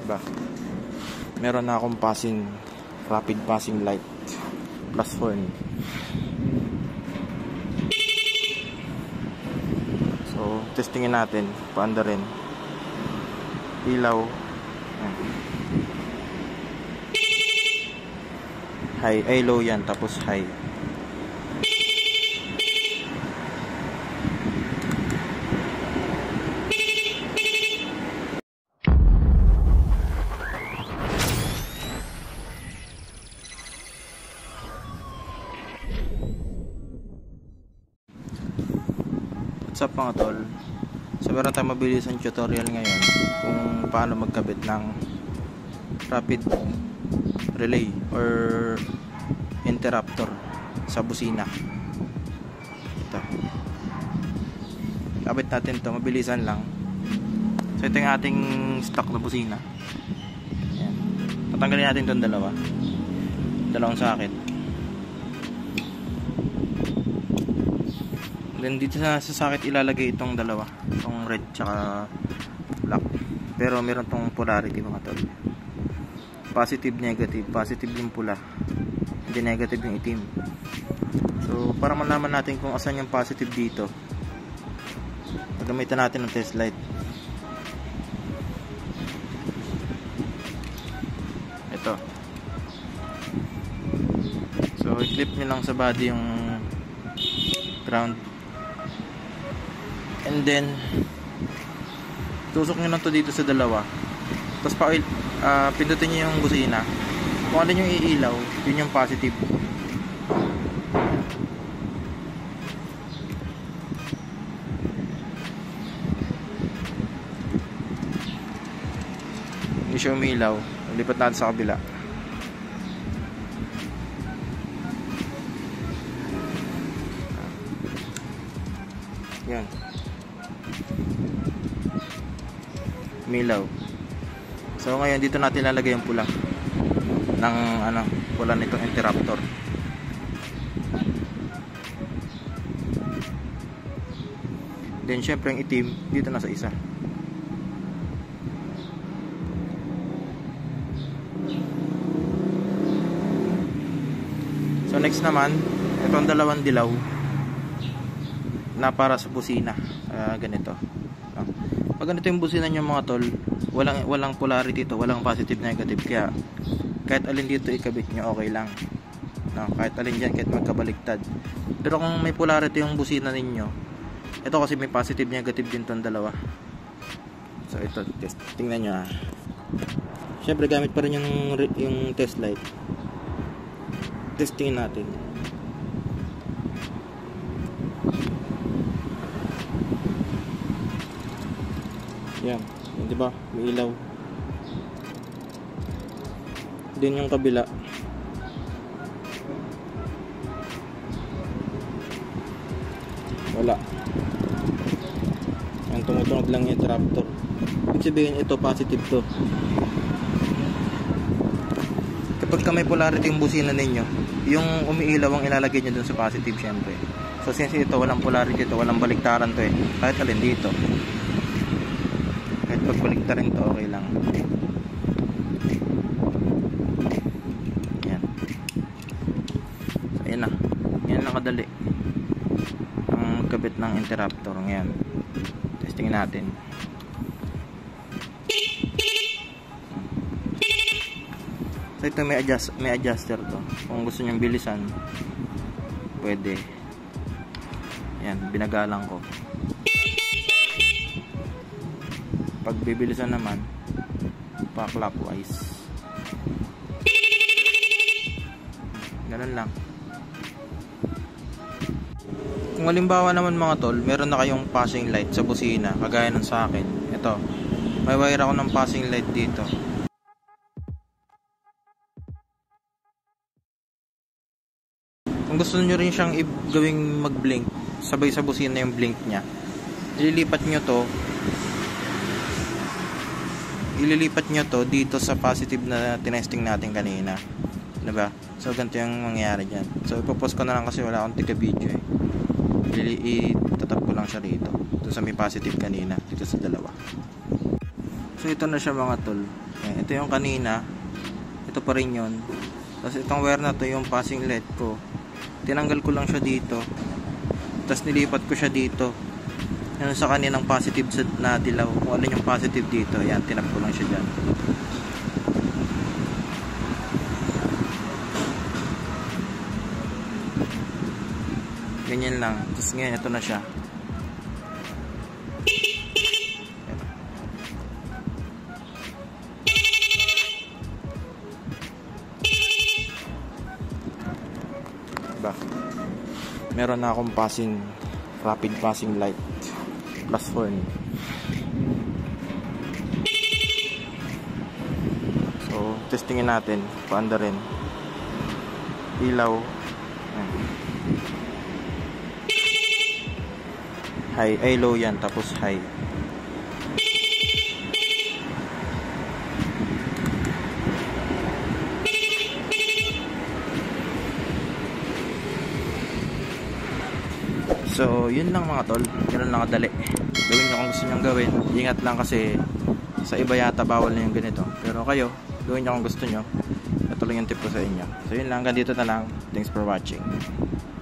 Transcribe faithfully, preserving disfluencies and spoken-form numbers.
Diba? Meron na akong passing, rapid passing light. Plus four. So, testingin natin. Paanda rin. Ilaw. High, ay low yan. Tapos high. What's up mga tol? So meron tayong mabilisang tutorial ngayon kung paano magkabit ng rapid relay or interrupter sa busina. Ito. Kabit natin to, mabilisan lang. So ito yung ating stock na busina. Ayan. Tatanggalin natin itong dalawa. Dalawang socket. Then dito sa, sa socket ilalagay itong dalawa, itong red tsaka black. Pero meron tong polarity mga tol. Positive, negative. Positive yung pula, hindi negative yung itim. So para malaman natin kung asan yung positive dito, gagamitan natin ng test light. Ito. So i-clip nyo lang sa body yung ground. And then tusok nyo lang to dito sa dalawa. Tapos pa uh, pindutin nyo yung busina. Kung ano yung iilaw, yun yung positive. Hindi siya umilaw. Lipat natin sa kabila. Yan. Milaw. So ngayon dito natin lalagay yung pula ng ano, pula nitong interrupter. Then syempre yung itim dito na sa isa. So next naman, itong dalawang dilaw na para sa busina. Uh, ganito. Pag ganito yung busina nyo mga tol, walang, walang polarity ito, walang positive negative, kaya kahit alin dito ikabit nyo okay lang, no? Kahit alin dyan, kahit magkabaliktad. Pero kung may polarity yung busina ninyo, ito kasi may positive negative din itong dalawa. So ito, test, tingnan nyo ah. Syempre gamit pa rin yung, yung test light. Testingin natin. Yan, di ba? May ilaw. Din yung kabila. Wala. Yan, tumutunog lang yung interrupter. Ibig sabihin ito positive to. Kapag ka may polarity yung busina ninyo, yung umiilaw ang ilalagay nyo dun sa positive syempre. So since ito walang polarity ito, walang baliktaran to eh. Kahit alin dito. Kahit pagbalikta rin to, okay lang. Yan. So, ayan na. Yan lang kadali ang magkabit ng interrupter. Ngayon, testingin natin. So, ito may, adjust, may adjuster to. Kung gusto nyong bilisan, pwede. Yan, binagalang ko. Pag bibilisan naman pa clockwise, ganun lang. Kung halimbawa naman mga tol, meron na kayong passing light sa busina kagaya ng sa akin, ito may wire ako ng passing light dito. Kung gusto nyo rin siyang gawing mag blink sabay sa busina yung blink nya, ililipat nyo to ililipat nyo to dito sa positive na tinesting natin kanina, diba? So ganito yung mangyayari dyan. So ipopost ko na lang kasi wala akong tiga video eh. Itatap ko lang siya dito, dito sa may positive kanina, dito sa dalawa. So ito na siya mga tol. Ayan, ito yung kanina. Ito pa rin yun. Tapos itong wire na to yung passing L E D ko. Tinanggal ko lang siya dito. Tapos nilipat ko siya dito. Yan sa kaninang positive na dilaw. Kung ano yung positive dito. Ayan, tinap ko lang siya dyan. Ganyan lang. Tapos ngayon, ito na siya. Diba? Meron na akong passing, rapid passing light. Plus horn. So, testingin natin. Paanda rin. Ilaw. Ayan. High, ay low yan, tapos high. So, yun lang mga tol. Ganun lang kadali. Gawin nyo kung gusto nyong gawin. Ingat lang kasi sa iba yata bawal na yung ganito. Pero kayo, gawin nyo kung gusto nyo. Ito lang yung tip ko sa inyo. So, yun lang. Hanggang dito na lang. Thanks for watching.